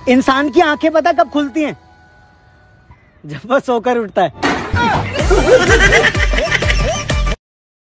इंसान की आंखें पता कब खुलती हैं? जब वो सोकर उठता है।